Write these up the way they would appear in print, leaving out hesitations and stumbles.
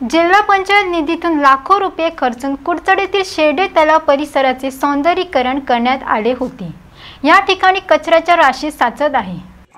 जिल्हा पंचायत निधीतून लाखो रुपये खर्चून कुडचडेतील शेडे तलाव परिसराचे सौंदर्यीकरण करण्यात आले होते। या ठिकाणी कचऱ्याच्या राशी साचत आहे।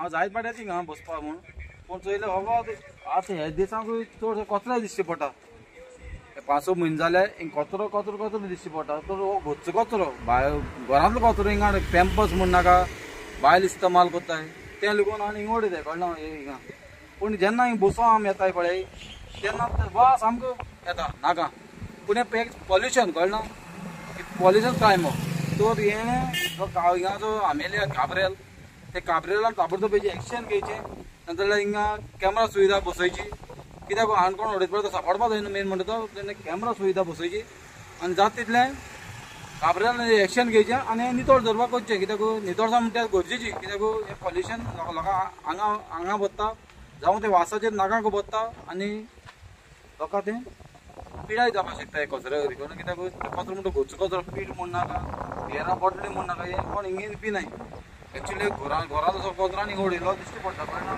पांच म्हयने जाले कचरो कचरो कचरो दिश्टी पडटा। तो घरचो कचरो घरांतलो कचरो हिंगा पॅम्पर्स म्हण नाका बायल इस्तेमाल करताय ते लागून आनी हिंगा उडयताय कळना हिंगा। पूण जेन्ना हिंगा बसों आमी येताय पळय तेन्ना वास सामको येता नाका। पूण हे पॉल्युशन कळना पॉल्युशन क्रायम तर हेणे हिंगा जो आमेले काब्रेल ते काब्रेलान ताबडतोब हेजी एक्शन घेवचें नाजाल्यार हिंगा कॅमेरा सुविधा बसोवची। कित्याक हांवें कोण उडयत पडटा सांबाळपा जायना मेन म्हणटा तो तेन्ना कॅमेरा सुविधा बसोवची आनी जाता तितलें काब्रेल एक्शन घेवचें आनी नितळ दवरपाक करचें। कित्याक नितळसाण म्हणटा गरजेची कित्याक हे पॉल्युशन लोकांक हांगा बसता जावं ते वासाचेर नाकाक बसता आनी लोकां तें पिडाय जावपाक शकता हे कचऱ्या करून। कित्याक कचरो म्हणटा घरचो कचरो पीठ म्हण नाका हेरां बॉटली म्हण नाका हे कोण हिंगेन पिनाय। एक्चुली घरांत असो कचरो आनी हिंगा उडयलो दिश्टी पडटा कळना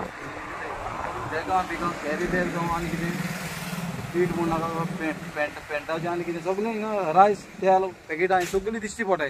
बेगां बिगां कॅरी बॅग जावं आनी कितें पीठ म्हण नाका पेंटाचें आनी कितें सगळें हिंगा रायस तेल पॅकेटां सगळीं दिश्टी पडटात।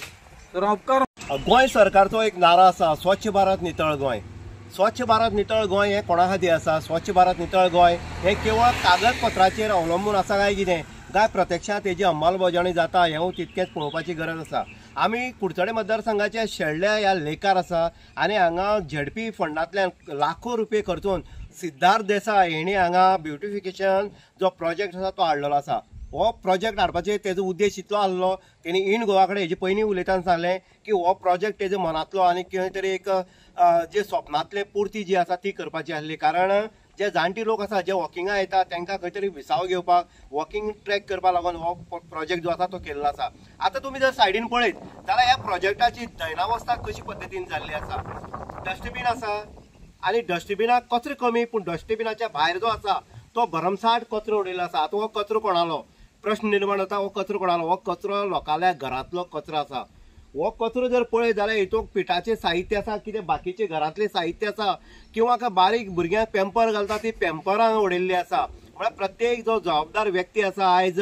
तर उपकार गोंय सरकारचो एक नारा आसा स्वच्छ भारत नितळ गोंय। स्वच्छ भारत नितळ गोंय हे कोणा खातीर आसा? स्वच्छ भारत नितळ गोंय हे केवळ कागदपत्राचेर अवलंबून आसा काय कितें काय प्रत्यक्षांत तेजी अंमलबजावणी जाता हें तितकेंच पळोवपाची गरज आसा। आमी कुडचडे मतदारसंघाच्या शेळड्या ह्या लेकार आसा आनी हांगा झेडपी फंडांतल्यान लाखो रुपये खर्चून सिद्धार्थ देसाय हेणी हांगा ब्युटिफिकेशन जो प्रोजेक्ट आसा तो हाडलेलो आसा। हो प्रोजेक्ट हाडपाचें तेजो उद्देश इतलो आसलो तेणी इन गोवा कडेन हेजे पयलीं उलयतना सांगलें की हो प्रोजेक्ट तेजो मनांतलो आनी खंय तरी एक जे स्वप्नांतले पुर्ती जी आसा ती करपाची आसली। कारण जे जाणटी लोक आसा जे वॉकिंगा येता तांकां खंय तरी विसाव घेवपाक वॉकिंग ट्रॅक करपा लागून हो प्रोजेक्ट जो आसा तो केल्लो आसा। आतां तुमी जर सायडीन पळयत जाल्यार ह्या प्रोजेक्टाची दैनावस्था कशी पद्दतीन जाल्ली आसा। डस्टबीन आसा आनी डस्टबिनाक कचरो कमी पूण डस्टबिनाच्या भायर जो आसा तो भरमसाट कचरो उडयल्लो आसा। आतां हो कचरो कोणालो प्रश्न निर्माण जाता हो कचरो कोणालो? हो कचरो लोकांल्या घरांतलो कचरो आसा। हो कचरो जर पळयत जाल्यार हितून पिठाचें साहित्य आसा कितें बाकीचें घरांतलें साहित्य आसा किंवा बारीक भुरग्यांक पॅम्पर घालता ती पॅम्परां उडयल्ली आसा। म्हळ्यार प्रत्येक जो जबाबदार व्यक्ती आसा आयज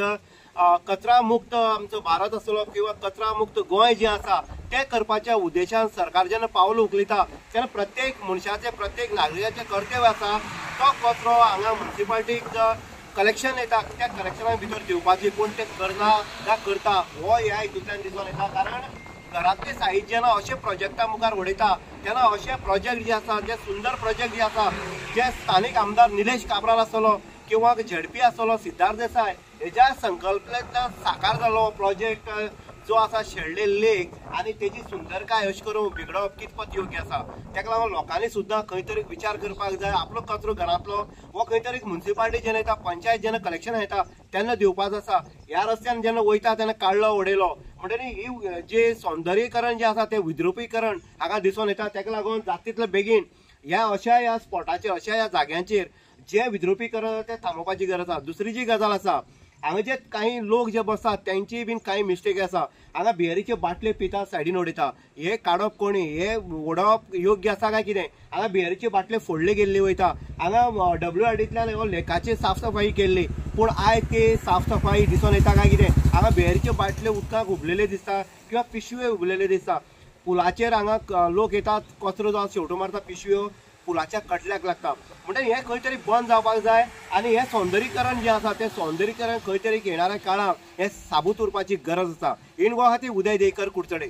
कचरा मुक्त आमचो भारत आसलो किंवा कचरा मुक्त गोंय जें आसा तें करपाच्या उद्देशान सरकार जेन्ना पावल उखलिता तेन्ना प्रत्येक मनशाचें प्रत्येक नागरिकाचें कर्तव्य आसा तो कचरो हांगा म्युनिसिपालिटीक कलेक्शन येता त्या कलेक्शना भितर दिवपाची। पूण ते करना काय करता हो ह्या हितूंतल्यान दिसून येता। कारण घरांतलें साहित्य जेन्ना अशें प्रोजेक्टा मुखार उडयता तेन्ना अशे प्रोजेक्ट जे आसा जे सुंदर प्रोजेक्ट जे आसा जे स्थानीक आमदार निलेश काब्राल आसलो किंवा झेडपी आसलो सिद्धार्थ देसाय हेज्या संकल्पनेंतल्यान साकार जालो प्रोजेक्ट जो आसा शेळडे लेक आनी तेजी सुंदरकाय अशें करून बिगडप कितपत योग्य आसा। ताका लागून लोकांनी सुद्दां खंय तरी विचार करपाक जाय आपलो कचरो घरांतलो हो खंय तरी म्युनिसिपालिटी जेन्ना येता पंचायत जेन्ना कलेक्शन येता तेन्ना दिवपाचो आसा। ह्या रस्त्यान जेन्ना वयता तेन्ना काडलो उडयलो म्हणटरी ही जे सौंदर्यीकरण जे आसा तें विद्रुपीकरण हांगा दिसून येता। ताका लागून जाता तितले बेगीन ह्या स्पॉटाचेर अशा ह्या जाग्यांचेर जे विद्रुपीकरण तें थांबोवपाची गरज आसा। दुसरी जी गजाल आसा हांगा जे काही लोक जे बसतात त्यांची बीन काही मिस्टेक आसा। हांगा बियरीचे बाटले पिता सायडीन उडयता हे काडप कोणी हे उडोवप योग्य आसा काय कितें? हांगा बियरीचे बाटले फोडले गेल्ले वयता। हांगा WRDंतल्यान हो लेकाची साफ सफाई केल्ली पूण आयज ती साफ सफाई दिसून येता काय कितें? हांगा बियरीचे बाटले उदकाक उबलेले दिसता किंवा पिशव्यो उबलेले दिसता। पुलाचेर हांगा लोक येतात कचरो जो शेवटो मारता पिशव्यो पुलाच्या कटल्याक लागता म्हणटरी हे खंय तरी बंद जावपाक जाय आनी हे सौंदर्यीकरण जे आसा तें सौंदर्यीकरण खंय तरी येणाऱ्या काळाक हे साबूत उरपाची गरज आसा। इन गोवा खातीर उदय देयकर कुडचडे।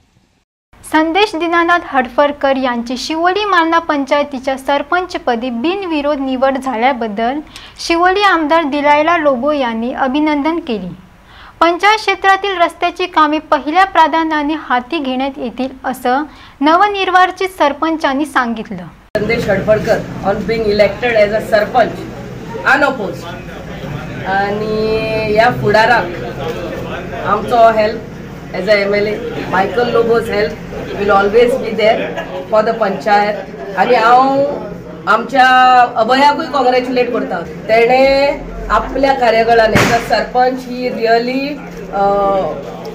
संदेश दीनानाथ हडफडकर यांची शिवोली मालना पंचायतीच्या सरपंचपदी बिनविरोध निवड झाल्याबद्दल शिवोली आमदार दिलायला लोबो यांनी अभिनंदन केले। पंचायत क्षेत्रातील रस्त्याची कामे पहिल्या प्राधान्याने हाती घेण्यात येतील असं नवनिर्वाचित सरपंचांनी सांगितलं। Sandesh Hadfadkar on being elected as a sarpanch unopposed आणि या फुडाराक आमचो help as a MLA Michael Lobo's help will always be there for the panchayat. आणि हांव आमच्या अभयाकूय कॉंग्रॅच्युलेट करता तेणे आपल्या कार्यकाळान as a sarpanch he really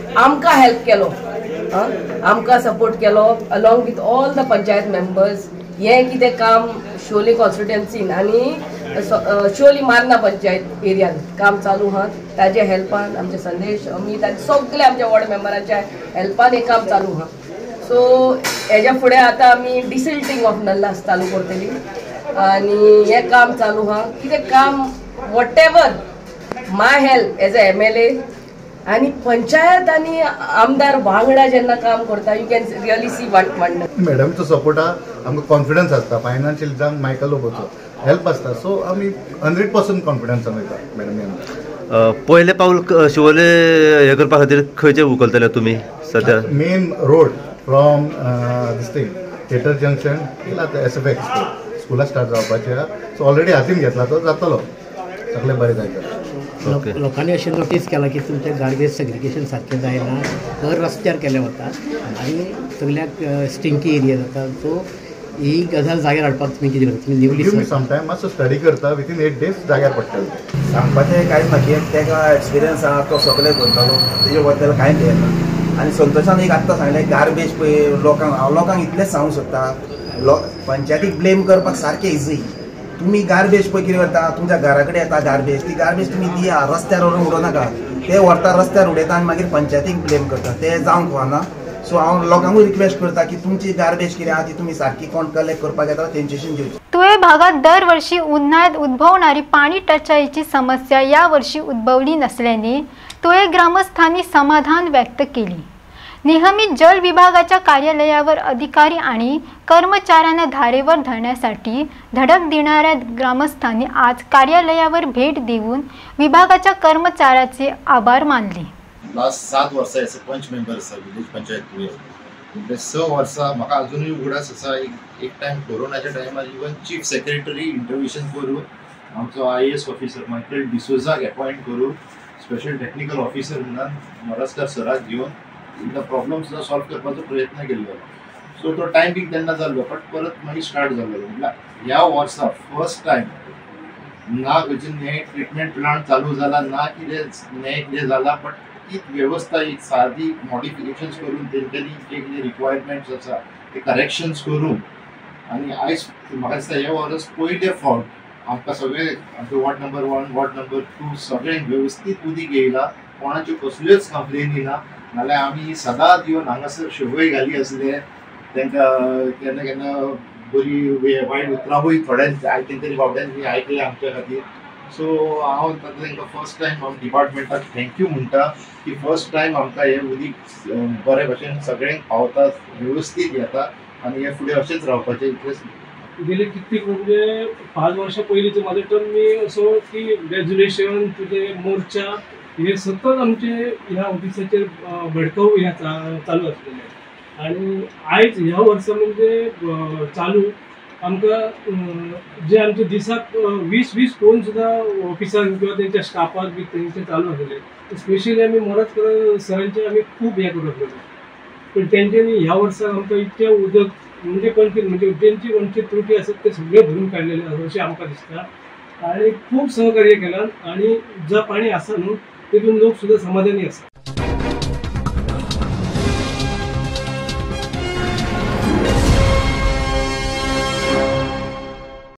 आमकां हेल्प केलो आमकां सपोर्ट केलो along with all the panchayat members हे कितें काम शिवोली कॉन्स्टिट्युएन्सीन आनी शिवोली मारना पंचायत एरियान काम चालू आहात ताजे हेल्पान आमचे संदेश अमित आनी सगळे आमच्या वॉर्ड मेंबरांच्या हेल्पान हे काम चालू आहा. सो हेज्या फुडें आतां आमी डिसिल्टिंग ऑफ नल्लास चालू करतली आनी हे काम चालू आहा. कितें काम whatever my help as a MLA आणि पंचायत आणि आमदार वांगडा जेन्ना काम करता you can really see what म्हणणं. मॅडमचो सपोर्टा आमकां कॉन्फिडन्स आसता फायनान्शियल जावं मायकल लोबोचो हेल्प आसता सो आमी 100% कॉन्फिडन्सान वयता मॅडमी आमकां. पयले पावल शिवोले हे करपा खातीर खंयचे उखलतले तुमी सद्या? Main road from this thing theatre junction till आतां SFX स्कुला स्टार्ट जावपाचें आहा. सो ऑलरेडी हातीन घेतला तो जातलो सगळें बरें जायत. लोकांनी अशें नोटीस केलां की तुमचें गार्बेज सेग्रिगेशन सारकें जायना, दर रस्त्यार केलें वता आनी सगळ्याक स्टिंकी एरिया जाता. सो ही गजाल जाग्यार हाडपाक तुमी कितें करता? तुमी निवडी समटायम मातसो स्टडी करता विथीन 8 days जाग्यार पडटलें. सांगपाचें कांयच ना की तेका एक्सपिरियन्स आहा तो सगळें करतालो तेजे बद्दल कांयच हें ना. आनी संतोशान एक आत्तां सांगलें गार्बेज पळय लोकांक इतलेंच सांगूंक सोदता पंचायतीक ब्लेम करपाक सारकें इजी. तुम्ही गार्बेज पळय कितें करता तुमच्या घरा कडेन येता गार्बेज ती गार्बेज तुमी दिया रस्त्यार व्हरून उडोवं नाका. ते व्हरता रस्त्यार उडयता आनी मागीर पंचायतीक ब्लेम करता ते जावंक फावना. सो हांव लोकांकूय रिक्वेस्ट करता की तुमची गार्बेज कितें आहा ती तुमी सारकी कोण कलेक्ट करपाक येता तेंचेशीन दिवची. तुळे भागात दरवर्षी उन्हाळ्यात उद्भवणारी पाणी टंचाईची समस्या यावर्षी उद्भवली नसल्याने तुळे ग्रामस्थांनी समाधान व्यक्त केली. नियमित जल विभागाच्या कार्यालयावर अधिकारी आणि कर्मचाऱ्यांना धारेवर धरण्यासाठी धडक देणाऱ्या ग्रामस्थांनी आज कार्यालयावर भेट देऊन विभागाच्या कर्मचाऱ्याचे आभार मानले. लास्ट 7 वर्सां एज अ पंच मेंबर आसा विलेज पंचायत तुळे. फुडले 6 वर्सां म्हाका अजुनूय उगडास आसा. एक टायम कोरोनाच्या टायमार इवन चीफ सेक्रेटरी इंटरव्हेन्शन करून आमचो IAS ऑफिसर मायकल डिसोजाक अपॉइंट करून स्पेशल टेक्निकल ऑफिसर म्हणून मोरजकार सराक घेवन इतलो प्रॉब्लम सुद्दां सॉल्व करपाचो प्रयत्न केल्लो. सो तो टायम बी तेन्ना जाल्लो बट परत मागीर स्टार्ट जाल्लो. म्हटल्यार ह्या वर्सा फर्स्ट टायम ना खंयचे नये ट्रिटमेंट प्लांट चालू जाला ना कितें नये कितें जाला बट ती वेवस्था एक सादी मॉडिफिकेशन्स करून तेंच्यांनी जे कितें रिक्वायरमेंट्स आसा ते करेक्शन्स करून आनी आयज म्हाका दिसता हे वर्स पयले फावट आमकां सगळे आमचे वॉर्ड नंबर 1 वॉर्ड नंबर 2 सगळ्यांक वेवस्थीत उदीक येयला. कोणाच्यो कसल्योच कंप्लेनी ना. नाल्यार आमी सदांच येवन हांगासर शेवय घाली आसले तांकां केन्ना केन्ना बरी वायट उतरांय थोड्यांनी आयकेन तरी बाबड्यांनी आयकले आमच्या खातीर. सो हांव तांकां फर्स्ट टायम हांव डिपार्टमेंटाक थँक्यू म्हणटा की फर्स्ट टायम आमकां हें उदीक बरे भशेन सगळ्यांक पावता वेवस्थीत येता आनी हे फुडें अशेंच रावपाचें इतलेंच. गेले कित्येक म्हणजे 5 वर्षां पयलींचो म्हाजो टर्म मी असो की ग्रॅज्युएशन तुजे मोर्चा हे सतत आमचे ह्या ऑफिसाचेर भडकाव हे चालू आसलेले. आणि आयज ह्या वर्सा म्हणजे चालू आमकां जे आमचे दिसाक 20-20 फोन सुद्दां ऑफिसान किंवा तेंच्या स्टाफाक बी तेंचे चालू आसलेले. स्पेशली आमी मोरजकर सरांचे आमी खूब हे करप लागले. पण तेंच्यांनी ह्या वर्साक आमकां इतकें उदक म्हणजे म्हणजे तेंची खंयची त्रुटी आसत ते सगळे भरून काडलेले आसा अशें आमकां दिसता. आणि खूब सहकार्य केलां आणि जो पाणी आसा न्हू तितून लोक सुद्दां समाधानी आसा.